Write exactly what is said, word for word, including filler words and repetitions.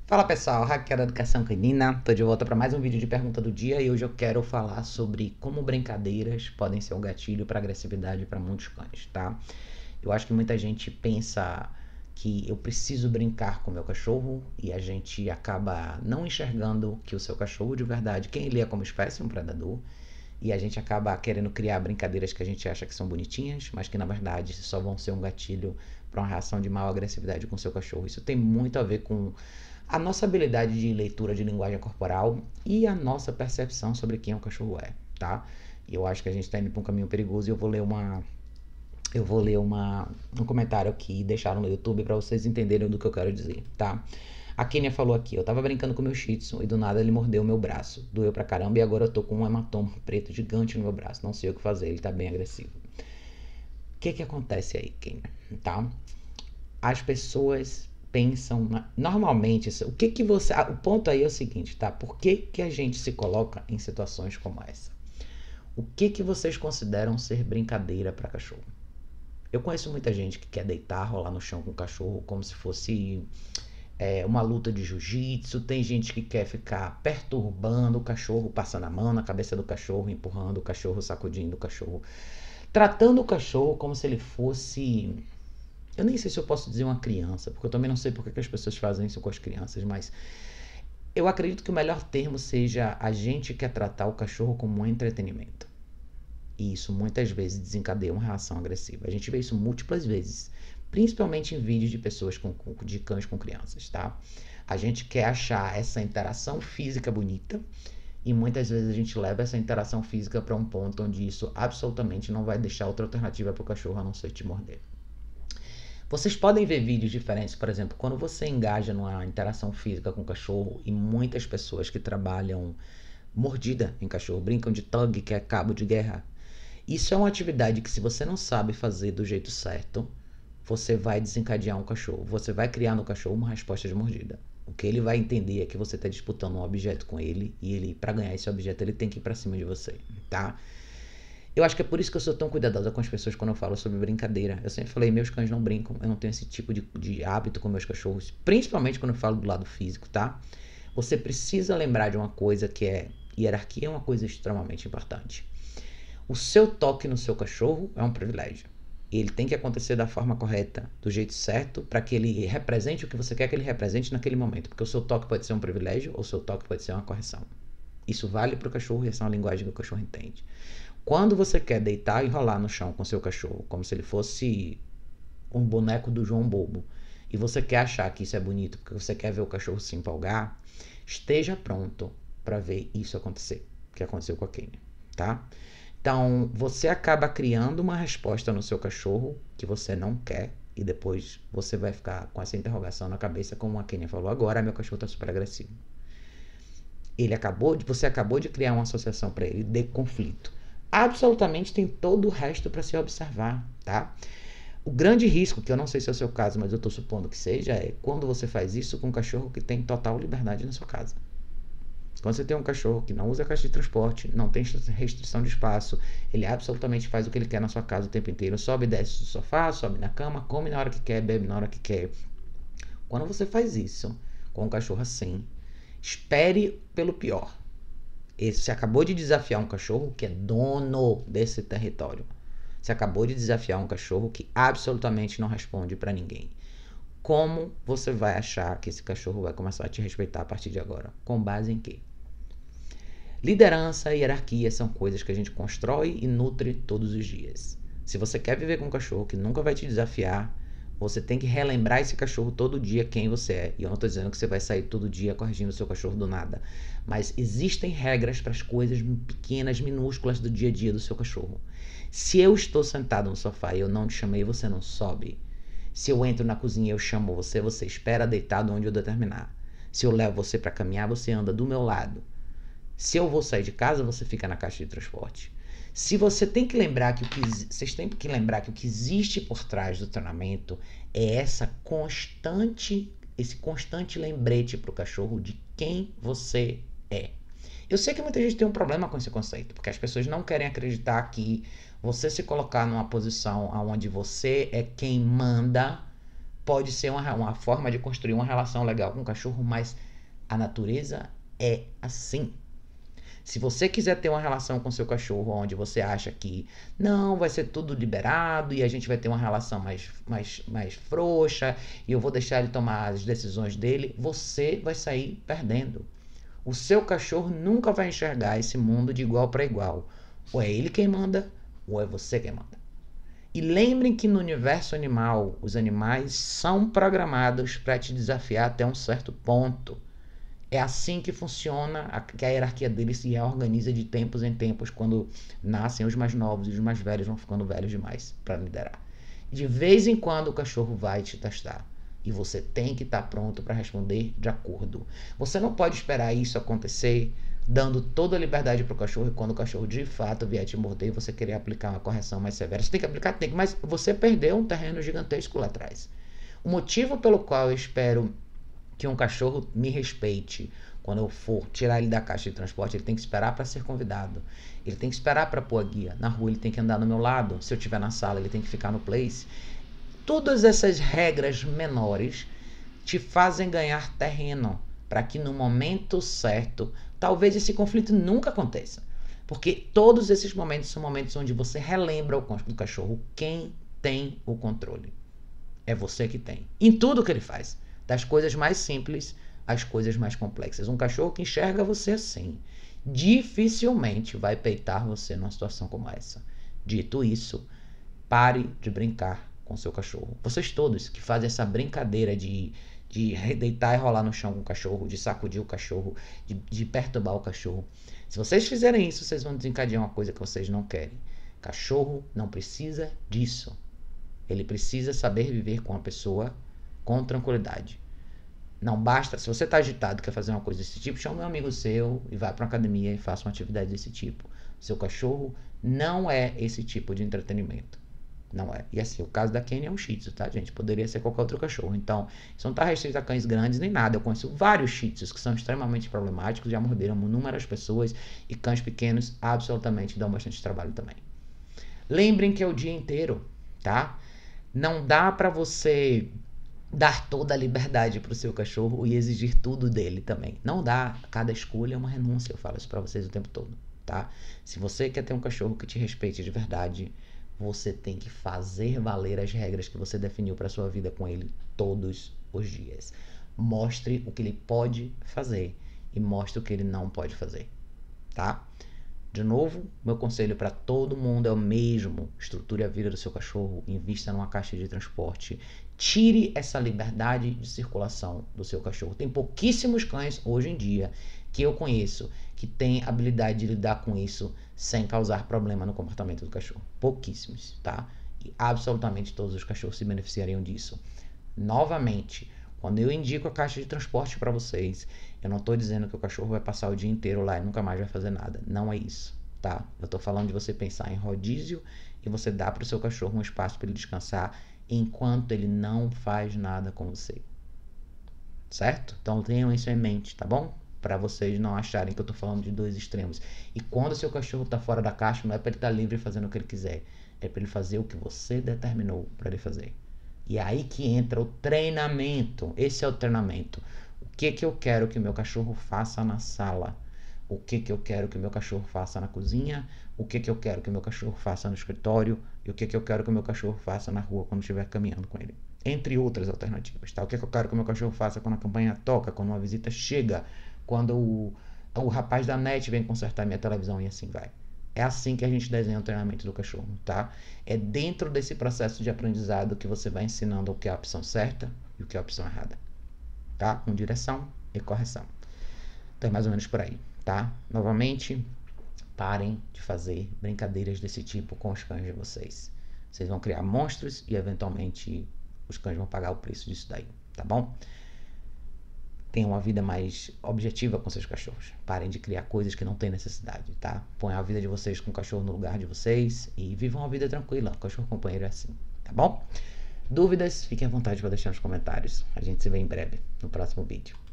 Fala pessoal, Raquel da Educação Canina, tô de volta para mais um vídeo de pergunta do dia e hoje eu quero falar sobre como brincadeiras podem ser um gatilho para agressividade para muitos cães, tá? Eu acho que muita gente pensa que eu preciso brincar com o meu cachorro e a gente acaba não enxergando que o seu cachorro de verdade, quem ele é como espécie, é um predador, e a gente acaba querendo criar brincadeiras que a gente acha que são bonitinhas, mas que na verdade só vão ser um gatilho para uma reação de maior agressividade com o seu cachorro. Isso tem muito a ver com a nossa habilidade de leitura de linguagem corporal e a nossa percepção sobre quem o cachorro é, tá? E eu acho que a gente está indo para um caminho perigoso e eu vou ler uma eu vou ler uma, um comentário aqui e deixaram no YouTube para vocês entenderem do que eu quero dizer, tá? A Kenia falou aqui, eu tava brincando com meu Shih Tzu e do nada ele mordeu o meu braço. Doeu pra caramba e agora eu tô com um hematoma preto gigante no meu braço. Não sei o que fazer, ele tá bem agressivo. O que que acontece aí, Kenia? Tá? As pessoas pensam, normalmente, o que que você... O ponto aí é o seguinte, tá? Por que que a gente se coloca em situações como essa? O que que vocês consideram ser brincadeira para cachorro? Eu conheço muita gente que quer deitar, rolar no chão com o cachorro como se fosse é, uma luta de jiu-jitsu. Tem gente que quer ficar perturbando o cachorro, passando a mão na cabeça do cachorro, empurrando o cachorro, sacudindo o cachorro, tratando o cachorro como se ele fosse... Eu nem sei se eu posso dizer uma criança, porque eu também não sei porque que as pessoas fazem isso com as crianças, mas eu acredito que o melhor termo seja a gente quer tratar o cachorro como um entretenimento. E isso muitas vezes desencadeia uma reação agressiva. A gente vê isso múltiplas vezes, principalmente em vídeos de pessoas com, de cães com crianças, tá? A gente quer achar essa interação física bonita e muitas vezes a gente leva essa interação física para um ponto onde isso absolutamente não vai deixar outra alternativa para o cachorro a não ser te morder. Vocês podem ver vídeos diferentes, por exemplo, quando você engaja numa interação física com o cachorro e muitas pessoas que trabalham mordida em cachorro brincam de tug, que é cabo de guerra. Isso é uma atividade que se você não sabe fazer do jeito certo, você vai desencadear um cachorro. Você vai criar no cachorro uma resposta de mordida. O que ele vai entender é que você está disputando um objeto com ele e ele, para ganhar esse objeto, ele tem que ir para cima de você, tá? Eu acho que é por isso que eu sou tão cuidadosa com as pessoas quando eu falo sobre brincadeira. Eu sempre falei, meus cães não brincam, eu não tenho esse tipo de, de hábito com meus cachorros, principalmente quando eu falo do lado físico, tá? Você precisa lembrar de uma coisa que é, hierarquia é uma coisa extremamente importante. O seu toque no seu cachorro é um privilégio. Ele tem que acontecer da forma correta, do jeito certo, para que ele represente o que você quer que ele represente naquele momento. Porque o seu toque pode ser um privilégio ou o seu toque pode ser uma correção. Isso vale para o cachorro e essa é uma linguagem que o cachorro entende. Quando você quer deitar e rolar no chão com seu cachorro, como se ele fosse um boneco do João Bobo, e você quer achar que isso é bonito porque você quer ver o cachorro se empolgar, esteja pronto para ver isso acontecer, que aconteceu com a Kenia, tá? Então, você acaba criando uma resposta no seu cachorro que você não quer e depois você vai ficar com essa interrogação na cabeça, como a Kenia falou agora, meu cachorro está super agressivo. Ele acabou de, você acabou de criar uma associação para ele de conflito. Absolutamente tem todo o resto para se observar, tá? O grande risco, que eu não sei se é o seu caso, mas eu estou supondo que seja, é quando você faz isso com um cachorro que tem total liberdade na sua casa. Quando você tem um cachorro que não usa caixa de transporte, não tem restrição de espaço, ele absolutamente faz o que ele quer na sua casa o tempo inteiro, sobe e desce do sofá, sobe na cama, come na hora que quer, bebe na hora que quer. Quando você faz isso com um cachorro assim, espere pelo pior. Você acabou de desafiar um cachorro que é dono desse território. Você acabou de desafiar um cachorro que absolutamente não responde para ninguém. Como você vai achar que esse cachorro vai começar a te respeitar a partir de agora? Com base em quê? Liderança e hierarquia são coisas que a gente constrói e nutre todos os dias. Se você quer viver com um cachorro que nunca vai te desafiar, você tem que relembrar esse cachorro todo dia quem você é. E eu não estou dizendo que você vai sair todo dia corrigindo o seu cachorro do nada. Mas existem regras para as coisas pequenas, minúsculas do dia a dia do seu cachorro. Se eu estou sentado no sofá e eu não te chamei, você não sobe. Se eu entro na cozinha e eu chamo você, você espera deitado onde eu determinar. Se eu levo você para caminhar, você anda do meu lado. Se eu vou sair de casa, você fica na caixa de transporte. Se você tem que lembrar que o que vocês têm que lembrar que o que existe por trás do treinamento é essa constante, esse constante lembrete para o cachorro de quem você é. Eu sei que muita gente tem um problema com esse conceito, porque as pessoas não querem acreditar que você se colocar numa posição onde você é quem manda pode ser uma, uma forma de construir uma relação legal com o cachorro, mas a natureza é assim. Se você quiser ter uma relação com seu cachorro onde você acha que não, vai ser tudo liberado e a gente vai ter uma relação mais, mais, mais frouxa e eu vou deixar ele tomar as decisões dele, você vai sair perdendo. O seu cachorro nunca vai enxergar esse mundo de igual para igual. Ou é ele quem manda, ou é você quem manda. E lembrem que no universo animal, os animais são programados para te desafiar até um certo ponto. É assim que funciona, a, que a hierarquia deles se reorganiza de tempos em tempos, quando nascem os mais novos e os mais velhos vão ficando velhos demais para liderar. De vez em quando o cachorro vai te testar. E você tem que estar pronto para responder de acordo. Você não pode esperar isso acontecer dando toda a liberdade para o cachorro e quando o cachorro de fato vier te morder, você querer aplicar uma correção mais severa. Você tem que aplicar, tem que, mas você perdeu um terreno gigantesco lá atrás. O motivo pelo qual eu espero que um cachorro me respeite quando eu for tirar ele da caixa de transporte, ele tem que esperar para ser convidado. Ele tem que esperar para pôr a guia. Na rua ele tem que andar do meu lado. Se eu estiver na sala, ele tem que ficar no place. Todas essas regras menores te fazem ganhar terreno para que no momento certo, talvez esse conflito nunca aconteça. Porque todos esses momentos são momentos onde você relembra o cachorro quem tem o controle. É você que tem. Em tudo que ele faz. Das coisas mais simples às coisas mais complexas. Um cachorro que enxerga você assim, dificilmente vai peitar você numa situação como essa. Dito isso, pare de brincar com seu cachorro. Vocês todos que fazem essa brincadeira de, de deitar e rolar no chão com o cachorro, de sacudir o cachorro, de, de perturbar o cachorro. Se vocês fizerem isso, vocês vão desencadear uma coisa que vocês não querem. Cachorro não precisa disso. Ele precisa saber viver com a pessoa com tranquilidade. Não basta, se você está agitado e quer fazer uma coisa desse tipo, chama um amigo seu e vá para uma academia e faça uma atividade desse tipo. Seu cachorro não é esse tipo de entretenimento. Não é. E assim, o caso da Kenny é um Shih Tzu, tá, gente? Poderia ser qualquer outro cachorro. Então, isso não está restrito a cães grandes nem nada. Eu conheço vários Shih Tzus que são extremamente problemáticos, já morderam inúmeras pessoas e cães pequenos absolutamente dão bastante trabalho também. Lembrem que é o dia inteiro, tá? Não dá para você dar toda a liberdade para o seu cachorro e exigir tudo dele também. Não dá. Cada escolha é uma renúncia. Eu falo isso para vocês o tempo todo, tá? Se você quer ter um cachorro que te respeite de verdade, você tem que fazer valer as regras que você definiu para sua vida com ele todos os dias. Mostre o que ele pode fazer e mostre o que ele não pode fazer, tá? De novo, meu conselho para todo mundo é o mesmo. Estruture a vida do seu cachorro, invista numa caixa de transporte. Tire essa liberdade de circulação do seu cachorro. Tem pouquíssimos cães hoje em dia que eu conheço que têm habilidade de lidar com isso sem causar problema no comportamento do cachorro. Pouquíssimos, tá? E absolutamente todos os cachorros se beneficiariam disso. Novamente, quando eu indico a caixa de transporte para vocês, eu não estou dizendo que o cachorro vai passar o dia inteiro lá e nunca mais vai fazer nada. Não é isso, tá? Eu estou falando de você pensar em rodízio e você dar para o seu cachorro um espaço para ele descansar enquanto ele não faz nada com você. Certo? Então tenham isso em mente, tá bom? Para vocês não acharem que eu estou falando de dois extremos. E quando o seu cachorro está fora da caixa, não é para ele estar livre fazendo o que ele quiser. É para ele fazer o que você determinou para ele fazer. E é aí que entra o treinamento. Esse é o treinamento. O que que eu quero que meu cachorro faça na sala? O que que eu quero que meu cachorro faça na cozinha? O que que eu quero que meu cachorro faça no escritório? E o que que eu quero que meu cachorro faça na rua quando estiver caminhando com ele? Entre outras alternativas, tá? O que que eu quero que meu cachorro faça quando a campanha toca, quando uma visita chega, quando o, o rapaz da net vem consertar minha televisão e assim vai. É assim que a gente desenha o treinamento do cachorro, tá? É dentro desse processo de aprendizado que você vai ensinando o que é a opção certa e o que é a opção errada, tá? Com direção e correção. Então é mais ou menos por aí, tá? Novamente, parem de fazer brincadeiras desse tipo com os cães de vocês. Vocês vão criar monstros e eventualmente os cães vão pagar o preço disso daí, tá bom? Tenham uma vida mais objetiva com seus cachorros. Parem de criar coisas que não têm necessidade, tá? Ponham a vida de vocês com o cachorro no lugar de vocês e vivam uma vida tranquila. O cachorro companheiro é assim, tá bom? Dúvidas? Fiquem à vontade para deixar nos comentários. A gente se vê em breve no próximo vídeo.